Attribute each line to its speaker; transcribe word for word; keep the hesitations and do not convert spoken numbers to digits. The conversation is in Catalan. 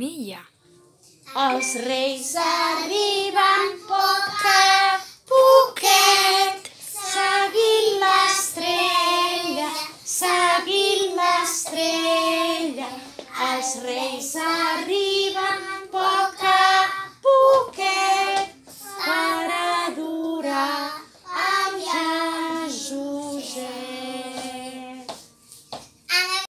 Speaker 1: camilla.
Speaker 2: Els reis arriben poc a poquet, seguint l'estrella, seguint l'estrella. Els reis arriben